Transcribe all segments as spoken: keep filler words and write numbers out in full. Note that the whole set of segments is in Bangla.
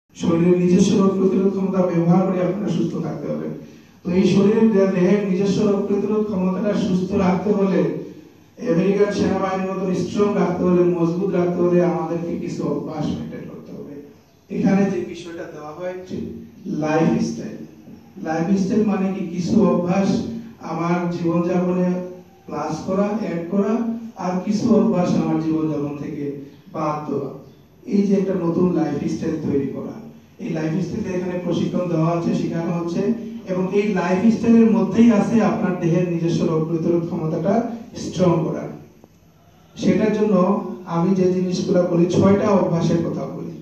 শরীরের নিজস্ব রোগ প্রতিরোধ ক্ষমতা ব্যবহার করে আপনারা সুস্থ থাকতে হবে। তো এই শরীরের দেহের নিজস্ব রোগ প্রতিরোধ ক্ষমতাটা সুস্থ রাখতে হলে, আমেরিকার সেনাবাহিনীর মতো স্ট্রং রাখতে হলে, মজবুত রাখতে হলে আমাদেরকে কিছু অভ্যাস মেনটেন করতে হবে। এখানে যে বিষয়টা দেওয়া হয় লাইফ স্টাইল। লাইফ স্টাইল মানে কি? কিছু অভ্যাস আমার জীবনযাপনে প্লাস করা, অ্যাড করা, আর কিছু অভ্যাস আমার জীবনযাপন থেকে বাদ দেওয়া। এই যে একটা নতুন লাইফ স্টাইল তৈরি করা, এই লাইফ স্টাইলটা এখানে প্রশিক্ষণ দেওয়া হচ্ছে, শেখানো হচ্ছে, এবং এই লাইফ স্টাইলের মধ্যেই আছে আপনার দেহের নিজস্ব রোগ প্রতিরোধ ক্ষমতাটা স্ট্রং করা। সেটার জন্য আমি যে জিনিসগুলো বলি, ছয়টা অভ্যাসের কথা বলি।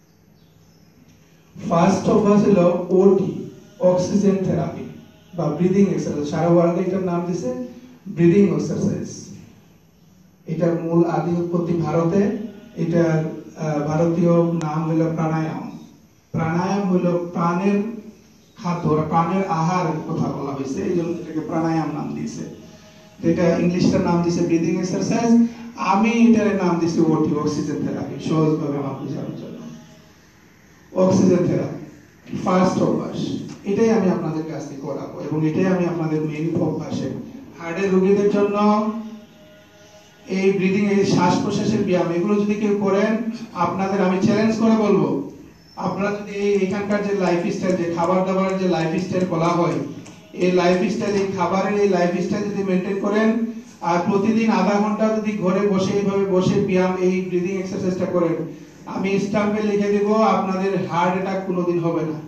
ফার্স্ট অভ্যাস হলো ওটি, অক্সিজেন থেরাপি বা ব্রিদিং এক্সারসাইজ। সারা ওয়ার্ল্ডে এটার নাম দিছে ব্রিদিং এক্সারসাইজ। এটার মূল আদি উৎপত্তি ভারতে। এটার ভারতীয় নাম হলো প্রাণায়াম। প্রাণায়াম হলো প্রাণের খাদ্য, প্রাণের আহার কথা বলা হয়েছে, এই জন্য এটাকে প্রাণায়াম নাম দিয়েছে। এটা ইংলিশটার নাম দিয়েছে ব্রিদিং এক্সারসাইজ। আমি এটার নাম দিয়েছি ওটি, অক্সিজেন থেরাপি, সহজভাবে আমার বোঝানোর জন্য। অক্সিজেন থেরাপি ফার্স্ট অভ্যাস, এটাই আমি আপনাদের কাছে করাবো, এবং এটাই আমি আপনাদের মেইন অভ্যাসে হার্টের রোগীদের জন্য এই ব্রিদিং, এই শ্বাস প্রশ্বাসের ব্যায়াম, এগুলো যদি কেউ করেন, আপনাদের আমি চ্যালেঞ্জ করে বলবো, আপনারা যদি এই এখানকার যে লাইফ স্টাইল, যে খাবার দাবারের যে লাইফ স্টাইল বলা হয়, এই লাইফ স্টাইল, এই খাবারের এই লাইফ স্টাইল যদি মেনটেন করেন, আর প্রতিদিন আধা ঘন্টা যদি ঘরে বসে এইভাবে বসে ব্যায়াম, এই ব্রিদিং এক্সারসাইজটা করেন, আমি স্টাম্পে লিখে দেব আপনাদের হার্ট অ্যাটাক কোনোদিন হবে না।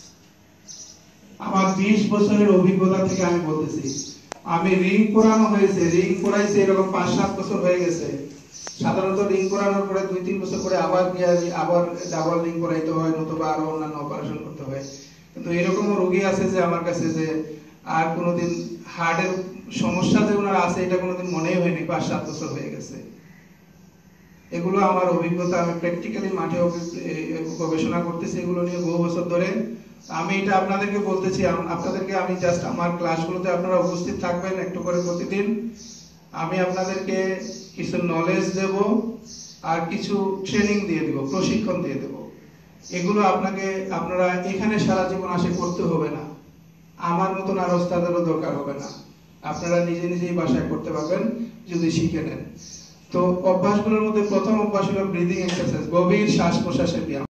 আমার বিশ বছরের অভিজ্ঞতা থেকে আমি বলতেছি। আমি রিং করানো হয়েছে, রিং করাইছে এরকম পাঁচ সাত বছর হয়ে গেছে। সাধারণত রিং করানোর পরে দুই তিন বছর পরে আবার আবার ডাবল রিং করাইতে হয়, নতুবা আরো অন্যান্য অপারেশন করতে হয়। কিন্তু এরকম রোগী আছে যে আমার কাছে যে আর কোনোদিন হার্টের সমস্যা যে ওনার আছে এটা কোনোদিন মনেই হয়নি, পাঁচ সাত বছর হয়ে গেছে। এগুলো আমার অভিজ্ঞতা, আমি প্র্যাকটিক্যালি মাঠে গবেষণা করতেছি এগুলো নিয়ে বহু বছর ধরে। আমি এটা আপনাদেরকে বলতেছি, আপনাদেরকে আমি জাস্ট আমার ক্লাসগুলোতে আপনারা উপস্থিত থাকবেন একটু করে প্রতিদিন। আমি আপনাদেরকে কিছু নলেজ দেব আর কিছু ট্রেনিং দিয়ে দেব, প্রশিক্ষণ দিয়ে দেব। এগুলো আপনাকে আপনারা এখানে সারা জীবন আসে করতে হবে না, আমার মতন আর ওস্তাদেরও দরকার হবে না, আপনারা নিজে নিজেই বাসায় করতে পারবেন যদি শিখে নেন। তো অভ্যাসগুলোর মধ্যে প্রথম অভ্যাস হলো ব্রিদিং এক্সারসাইজ, গভীর শ্বাস প্রশ্বাসের ব্যায়াম।